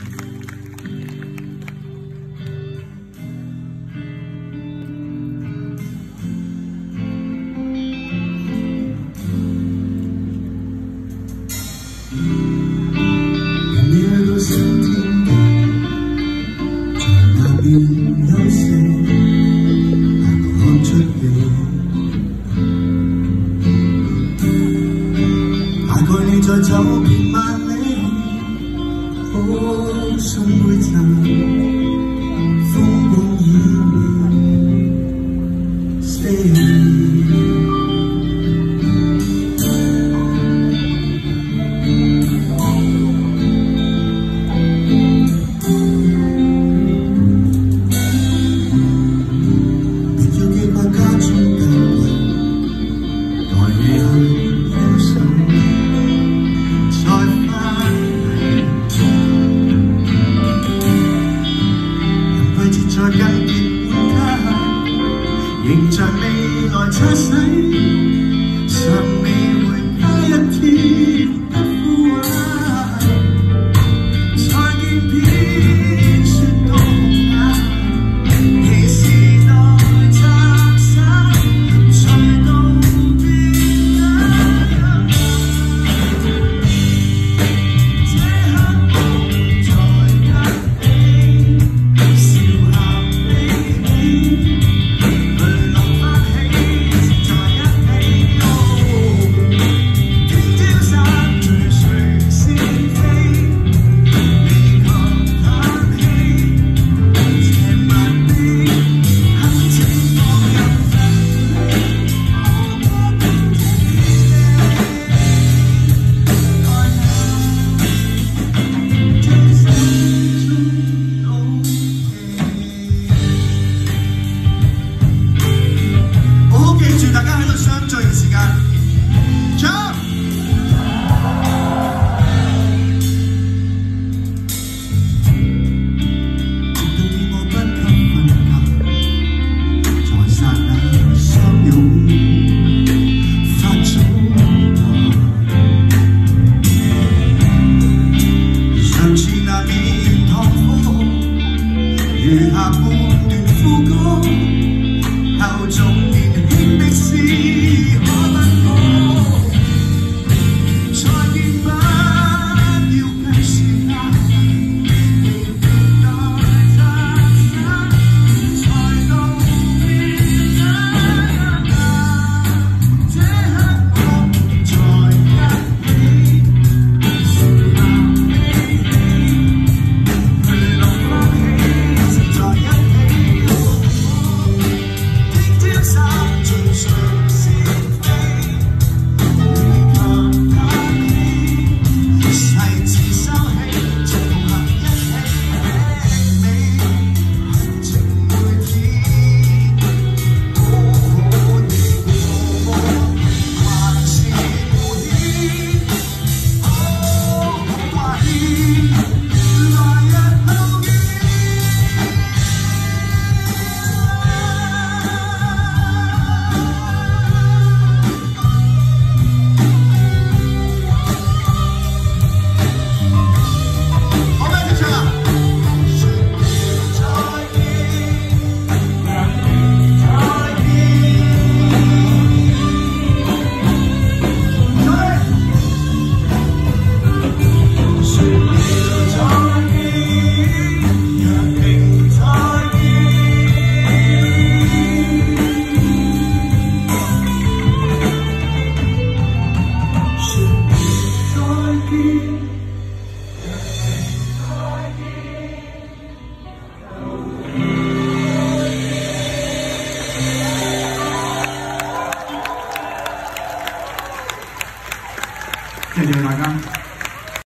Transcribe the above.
在走遍萬里，可信會曾風光已面 stay。 在緊結伴他，仍像未來擦洗，尚未回家一天不枯萎。再見片雪到紅眼，其時代拆散，隨道別眼。這刻夢在一起。 餘下半段副歌，後續年輕的詩可不可？再見不要計時間，未待擦身，才道別眼。這刻我在一起，樹下飛起，去浪翻起。 謝謝大家。